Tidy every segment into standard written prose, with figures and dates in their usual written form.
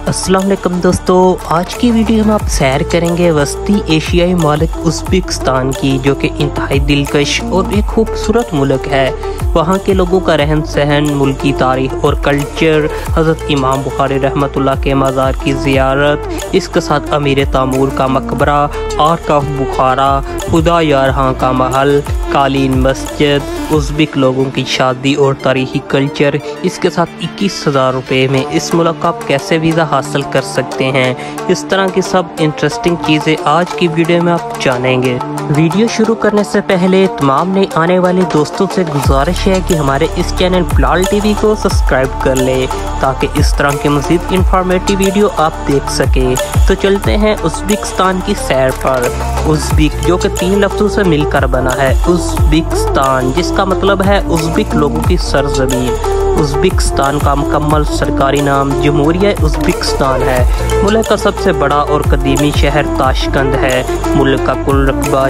अस्सलाम वालेकुम दोस्तों, आज की वीडियो में आप सैर करेंगे वस्ती एशियाई मुल्क उज़्बेकिस्तान की, जो कि इंतहाई दिलकश और एक खूबसूरत मुल्क है। वहाँ के लोगों का रहन सहन, मुल्क की तारीख और कल्चर, हज़रत इमाम बुखारी रहमतुल्लाह के मज़ार की ज़ियारत, इसके साथ अमीर तैमूर का मकबरा, आर्क ऑफ बुखारा, खुदा यारहां का महल, कालीन मस्जिद, उज़्बेक लोगों की शादी और तारीखी कल्चर, इसके साथ 21,000 रुपये में इस मुल्क का आप कैसे वीज़ा हासिल कर सकते हैं। इस तरह की सब इंटरेस्टिंग चीज़ें आज की वीडियो में आप जानेंगे। वीडियो शुरू करने से पहले तमाम नए आने वाले दोस्तों से गुजारिश है कि हमारे इस चैनल बिलाल टीवी को सब्सक्राइब कर ले, ताकि इस तरह के मज़ीद इंफॉर्मेटिव वीडियो आप देख सके। तो चलते हैं उज़्बेकिस्तान की सैर पर। उज़्बेक जो कि 3 लफ्ज़ों से मिलकर बना है, उज़्बेकिस्तान, जिसका मतलब है उज़्बेक लोगों की सरज़मीन। उज़्बेकिस्तान का मुकम्मल सरकारी नाम जमहूरिया उज़्बेकिस्तान है। मुल्क का सबसे बड़ा और कदीमी शहर ताशकंद है। मुल्क का कुल रकबा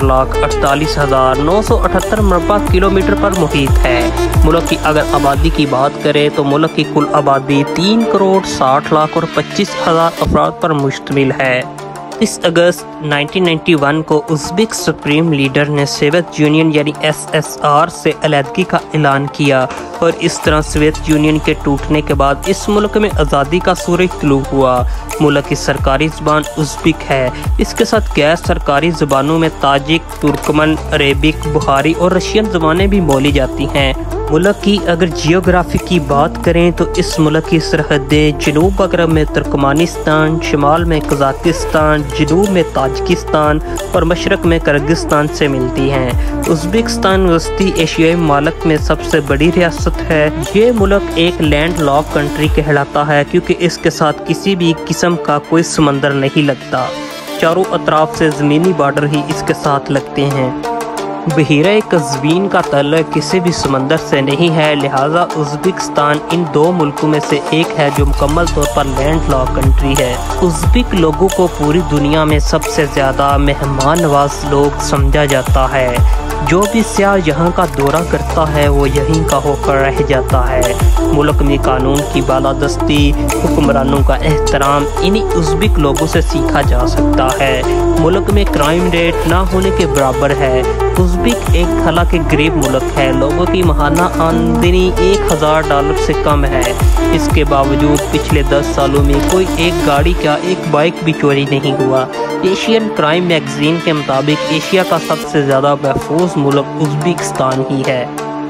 4,48,978 मरबा किलोमीटर पर मुहित है। मुल्क की अगर आबादी की बात करें तो मुल्क की कुल आबादी 3,60,00,000 और 25,000 अफराद पर मुश्तमिल है। 30 अगस्त 1991 को उज़्बेक सुप्रीम लीडर ने सोवियत यूनियन यानी SSR से अलहदगी का ऐलान किया, और इस तरह सोवियत यूनियन के टूटने के बाद इस मुल्क में आज़ादी का सूरज तुलू हुआ। मुल्क की सरकारी ज़बान उज़्बेक है। इसके साथ गैर सरकारी ज़बानों में ताजिक, तुर्कमन, अरेबिक, बुखारी और रशियन ज़बानें भी बोली जाती हैं। मुल्क की अगर जियोग्राफी की बात करें तो इस मुल्क की सरहदें जनूब मगरब में तुर्कमानिस्तान, शिमाल में कज़ाकिस्तान, जनूब में ताजिकिस्तान और मशरक़ में किर्गिस्तान से मिलती हैं। उज़्बेकिस्तान वस्ती एशियाई मुल्क में सबसे बड़ी रियासत है। ये मुल्क एक लैंड लॉक कंट्री कहलाता है, क्योंकि इसके साथ किसी भी किस्म का कोई समंदर नहीं लगता। चारों अतराफ से ज़मीनी बॉर्डर ही इसके साथ लगते हैं। बहीरा कज़वीन का तल्लुक़ किसी भी समंदर से नहीं है, लिहाजा उज़्बेकिस्तान इन 2 मुल्कों में से एक है जो मुकम्मल तौर पर लैंड लॉक कंट्री है। उज़्बेक लोगों को पूरी दुनिया में सबसे ज़्यादा मेहमान नवाज लोग समझा जाता है। जो भी सियाह यहाँ का दौरा करता है वो यहीं का होकर रह जाता है। मुल्क में कानून की बालादस्ती, हुक्मरानों का एहतराम इन्हीं उज़्बेक लोगों से सीखा जा सकता है। मुल्क में क्राइम रेट ना होने के बराबर है। उज़्बेक एक हालांकि गरीब मुल्क है। लोगों की माहाना आमदनी $1,000 से कम है। इसके बावजूद पिछले 10 सालों में कोई एक गाड़ी का एक बाइक भी चोरी नहीं हुआ। एशियन क्राइम मैगजीन के मुताबिक एशिया का सबसे ज़्यादा महफूज मुल्क उज़्बेकिस्तान ही है।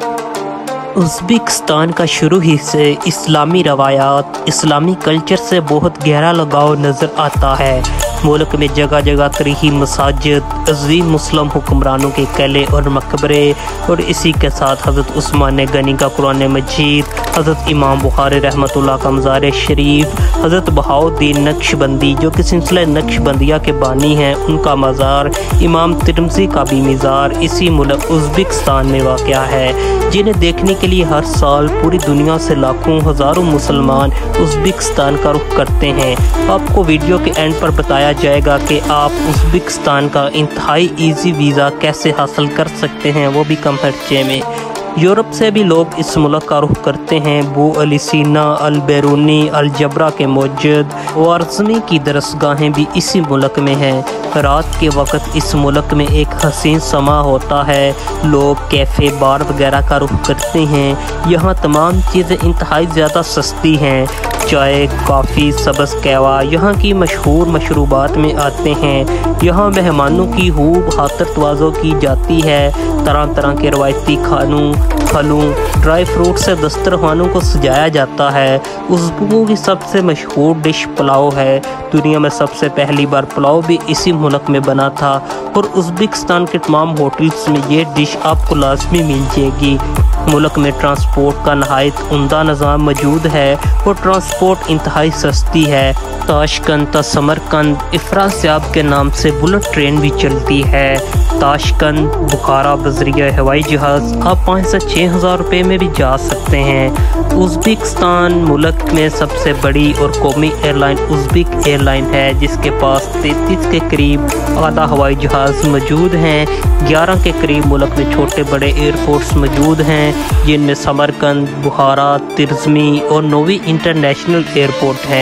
उज़्बेकिस्तान का शुरू ही से इस्लामी रवायात, इस्लामी कल्चर से बहुत गहरा लगाव नज़र आता है। मुल्क में जगह जगह तारीखी मसाजिद, अज़ीम मुस्लिम हुक्मरानों के किले और मकबरे, और इसी के साथ हज़रत उस्मान गनी का कुरान मजीद, हज़रत इमाम बुखारी रहमतुल्लाह का मज़ार शरीफ, हज़रत बहाउद्दीन नक्शबंदी जो कि सिलसिला नक्शबंदिया के बानी हैं, उनका मज़ार, इमाम तिरमिज़ी का भी मज़ार इसी मुल्क उज़्बेकिस्तान में वाक़या है, जिन्हें देखने के लिए हर साल पूरी दुनिया से लाखों हज़ारों मुसलमान उज़्बेकिस्तान का रुख करते हैं। आपको वीडियो के एंड पर बताया जाएगा कि आप उज़्बेकिस्तान का इंतहाई ईजी वीज़ा कैसे हासिल कर सकते हैं, वो भी कम खर्चे में। यूरोप से भी लोग इस मुल्क का रुख करते हैं। बू अली सीना, अल बैरूनी, अल जबरा के मौजूद वारज़मी की दरसगाहें भी इसी मुल्क में हैं। रात के वक्त इस मुल्क में एक हसीन समा होता है। लोग कैफ़े, बार वगैरह का रुख करते हैं। यहाँ तमाम चीज़ें इंतहाई ज़्यादा सस्ती हैं। चाय, कॉफ़ी, सब्ज़ कहवा यहाँ की मशहूर मशरूबात में आते हैं। यहाँ मेहमानों की खूब खातिर तवाज़ो की जाती है। तरह तरह के रवायती खानों, फलों, ड्राई फ्रूट से दस्तरखानों को सजाया जाता है। उज़्बेकों की सबसे मशहूर डिश पुलाव है। दुनिया में सबसे पहली बार पुलाव भी इसी मुल्क में बना था, और उज़्बेकिस्तान के तमाम होटल्स में ये डिश आपको लाजमी मिल जाएगी। मुल्क में ट्रांसपोर्ट का नहायत उम्दा निज़ाम मौजूद है, और ट्रांसपोर्ट इंतहाई सस्ती है। ताशकंद ता समरकंद इफ्रासियाब के नाम से बुलेट ट्रेन भी चलती है। ताशकंद बुखारा बजरिया हवाई जहाज़ आप 5 से 6,000 रुपये में भी जा सकते हैं। उज़्बेकिस्तान मुल्क में सबसे बड़ी और कौमी एयरलाइन उज़्बेक एयरलाइन है, जिसके पास 33 के करीब आला हवाई जहाज़ मौजूद हैं। 11 के करीब मुल्क में छोटे बड़े एयरपोर्ट्स मौजूद हैं, जिनमें समरकंद, बुखारा, तिरज़मी और नोवी इंटरनेशनल एयरपोर्ट हैं।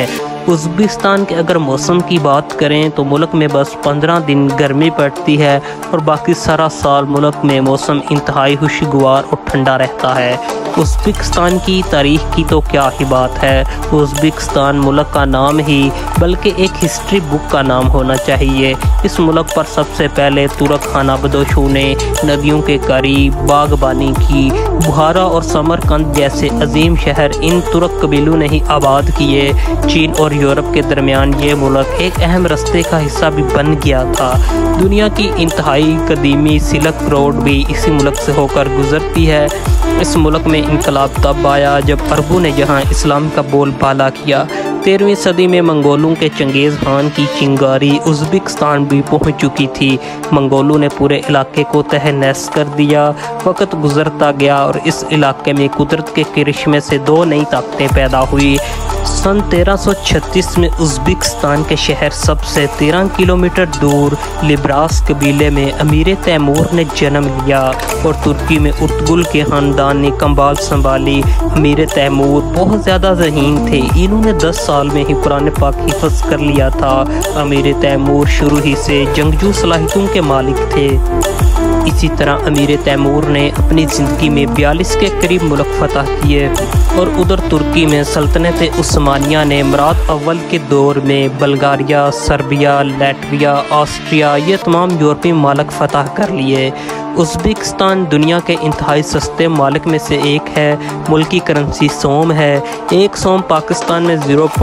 ازبکستان کے اگر موسم کی بات کریں تو ملک میں بس 15 دن گرمی پڑتی ہے اور باقی سارا سال ملک میں موسم انتہائی خوشگوار اور ٹھنڈا رہتا ہے۔ ازبکستان کی تاریخ کی تو کیا ہی بات ہے، ازبکستان ملک کا نام ہی بلکہ ایک ہسٹری بک کا نام ہونا چاہیے۔ اس ملک پر سب سے پہلے ترک خانہ بدوشوں نے ندیوں کے قریب باغبانی کی۔ بخارا اور سمرقند جیسے عظیم شہر ان ترک قبیلوں نے ہی آباد کیے۔ چین اور یورپ کے درمیان یہ ملک ایک اہم راستے کا حصہ بھی بن گیا تھا۔ دنیا کی انتہائی قدیمی سلک روڈ بھی اسی ملک سے ہو کر گزرتی ہے۔ اس ملک میں انقلاب تب آیا جب عربوں نے جہاں اسلام کا بول بالا کیا۔ 13ویں صدی میں منگولوں کے چنگیز خان کی چنگاری ازبکستان بھی پہنچ چکی تھی۔ منگولوں نے پورے علاقے کو تہہ نحس کر دیا۔ وقت گزرتا گیا اور اس علاقے میں قدرت کے کرشمے سے 2 نئی طاقتیں پیدا ہوئی۔ سن 1336 میں ازبکستان کے شہر سب سے 13 کلومیٹر دور لبراس قبیلے میں امیر تیمور نے جنم لیا اور ترکی میں ارطغرل کے خاندان نے کمبال سنبھالی۔ امیر تیمور بہت زیادہ ذہین تھے، انہوں نے 10 سال میں ہی قرآن پاک حفظ کر لیا تھا۔ امیر تیمور شروع ہی سے جنگجو صلاحیتوں کے مالک تھے۔ اسی طرح امیر تیمور نے اپنی زندگی میں 42 کے قریب ملک فتح کیے اور ادھر ترکی میں سلطنت عثمانیہ نے مراد اول کے دور میں بلغاریہ، سربیا، لیٹویا، آسٹریا یہ تمام یورپی ممالک فتح کر لیے۔ ازبکستان دنیا کے انتہائی سستے ممالک میں سے ایک ہے۔ ملک کی کرنسی سوم ہے۔ ایک سوم پاکستان میں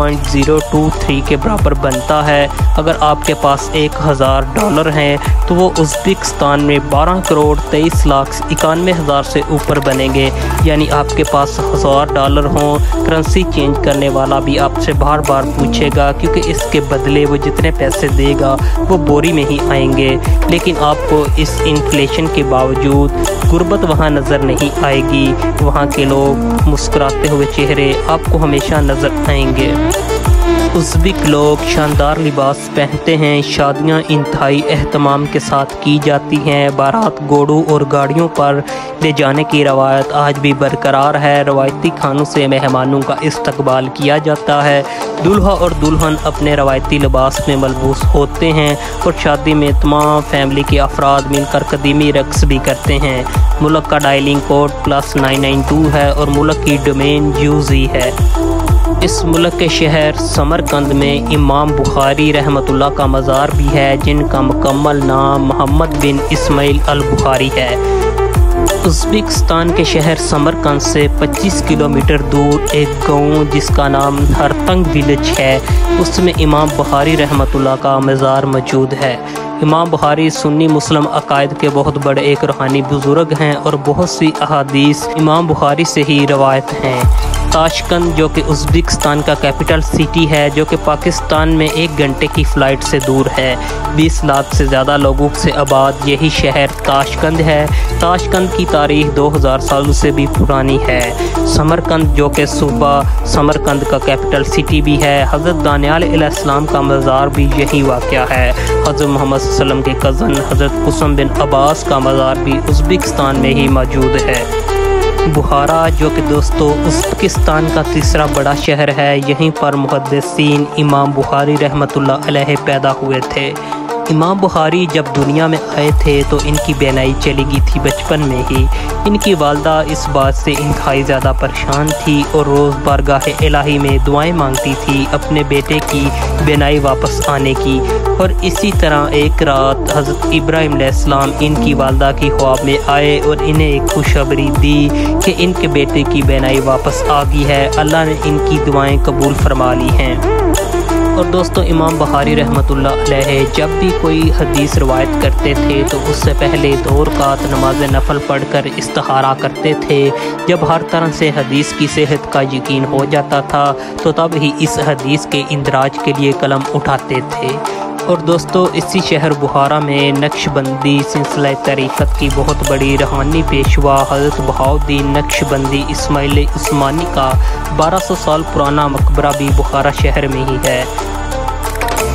0.023 کے برابر بنتا ہے۔ اگر آپ کے پاس $1000 ہیں تو وہ ازبکستان میں 12 کروڑ 23 لاکھ 91 ہزار سے اوپر بنیں گے۔ یعنی آپ کے پاس $1000 ہوں، کرنسی چینج کرنے والا بھی آپ سے بار بار پوچھے گا کیونکہ اس کے بدلے وہ جتنے پیسے دے گا وہ بوری میں ہی آئیں گے۔ لیکن آپ کو اس انفلیشن کے باوجود غربت وہاں نظر نہیں آئے گی۔ وہاں کے لوگ مسکراتے ہوئے چہرے آپ کو ہمیشہ نظر آئیں گے۔ ازبک لوگ شاندار لباس پہنتے ہیں۔ شادیاں انتہائی اہتمام کے ساتھ کی جاتی ہیں۔ بارات گھوڑوں اور گاڑیوں پر لے جانے کی روایت آج بھی برقرار ہے۔ روایتی کھانوں سے مہمانوں کا استقبال کیا جاتا ہے۔ دلہا اور دلہن اپنے روایتی لباس میں ملبوس ہوتے ہیں اور شادی میں تمام فیملی کے افراد مل کر قدیمی رقص بھی کرتے ہیں۔ ملک کا ڈائلنگ کوڈ +992 ہے اور ملک کی ڈومین UZ ہے۔ اس ملک کے شہر سمرقند میں امام بخاری رحمۃ اللہ کا مزار بھی ہے، جن کا مکمل نام محمد بن اسماعیل البخاری ہے۔ ازبکستان کے شہر سمرقند سے 25 کلومیٹر دور ایک گاؤں جس کا نام ہرتنگ ویلیج ہے، اس میں امام بخاری رحمۃ اللہ کا مزار موجود ہے۔ امام بخاری سنی مسلم عقائد کے بہت بڑے ایک روحانی بزرگ ہیں اور بہت سی احادیث امام بخاری سے ہی روایت ہیں۔ تاشقند جو کہ ازبکستان کا کیپٹل سٹی ہے، جو کہ پاکستان میں 1 گھنٹے کی فلائٹ سے دور ہے، 20 لاکھ سے زیادہ لوگوں سے آباد یہی شہر تاشقند ہے۔ تاشقند کی تاریخ 2000 سالوں سے بھی پرانی ہے۔ سمرقند جو کہ صوبہ سمرقند کا کیپٹل سٹی بھی ہے، حضرت دانیال علیہ السلام کا مزار بھی یہی واقع ہے۔ حضرت محمد صلی اللہ علیہ وسلم کے کزن حضرت قاسم بن عباس کا مزار بھی ازبکستان میں ہی موجود ہے۔ بخارا جو کہ دوستو ازبکستان کا تیسرا بڑا شہر ہے، یہیں پر محدثین امام بخاری رحمۃ اللہ علیہ پیدا ہوئے تھے۔ امام بخاری جب دنیا میں آئے تھے تو ان کی بینائی چلی گئی تھی بچپن میں ہی۔ ان کی والدہ اس بات سے انتہائی زیادہ پریشان تھی اور روز بارگاہ الہی میں دعائیں مانگتی تھی اپنے بیٹے کی بینائی واپس آنے کی۔ اور اسی طرح ایک رات حضرت ابراہیم علیہ السلام ان کی والدہ کی خواب میں آئے اور انہیں ایک خوشخبری دی کہ ان کے بیٹے کی بینائی واپس آ گئی ہے، اللہ نے ان کی دعائیں قبول فرما لی ہیں۔ اور دوستو امام بخاری رحمۃ اللہ علیہ جب بھی کوئی حدیث روایت کرتے تھے تو اس سے پہلے 2 رکعت نماز نفل پڑھ کر استخارہ کرتے تھے۔ جب ہر طرح سے حدیث کی صحت کا یقین ہو جاتا تھا تو تب ہی اس حدیث کے اندراج کے لیے قلم اٹھاتے تھے۔ اور دوستو اسی شہر بخارا میں نقش بندی سلسلہ طریقت کی بہت بڑی روحانی پیشوا حضرت بہاؤالدین نقش بندی اسماعیل عثمانی کا 1200 سال پرانا مقبرہ بھی بخارا شہر میں ہی ہے۔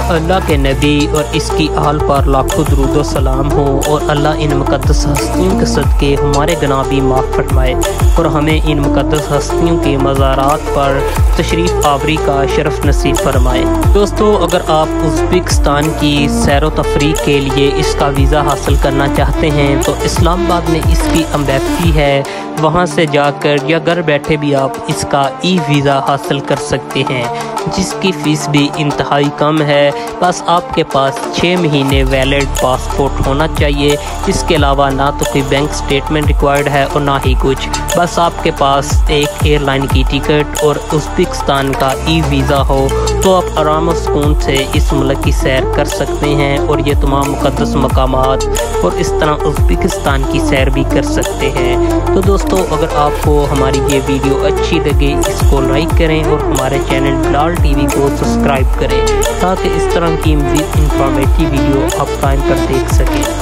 अल्लाह के नबी और इसकी आल पर लाखों दुरूद व सलाम हो और अल्लाह इन मुक़द्दस हस्तियों के सदक़े हमारे गुनाह भी माफ़ फरमाए और हमें इन मुक़द्दस हस्तियों के मज़ारात पर तशरीफ़ आवरी का शरफ़ नसीब फरमाए। दोस्तों, अगर आप उज़्बेकिस्तान की सैर व तफरीह के लिए इसका वीज़ा हासिल करना चाहते हैं तो इस्लामाबाद में इसकी एम्बेसी है, वहाँ से जाकर या घर बैठे भी आप इसका वीज़ा हासिल कर सकते हैं, जिसकी फ़ीस भी इंतहाई कम है। बस आपके पास 6 महीने वैलिड पासपोर्ट होना चाहिए। इसके अलावा ना तो कोई बैंक स्टेटमेंट रिक्वायर्ड है और ना ही कुछ, बस आपके पास एक एयरलाइन की टिकट और उज़्बेकिस्तान का वीज़ा हो तो आप आराम और सुकून से इस मुल्क की सैर कर सकते हैं और ये तमाम मुक़द्दस मकामात और इस तरह उज़्बेकिस्तान की सैर भी कर सकते हैं। तो दोस्तों, अगर आपको हमारी ये वीडियो अच्छी लगे इसको लाइक करें और हमारे चैनल बिलाल टीवी को सब्सक्राइब करें ताकि इस तरह की इंफॉर्मेटिव वीडियो आप टाइम पर देख सकें।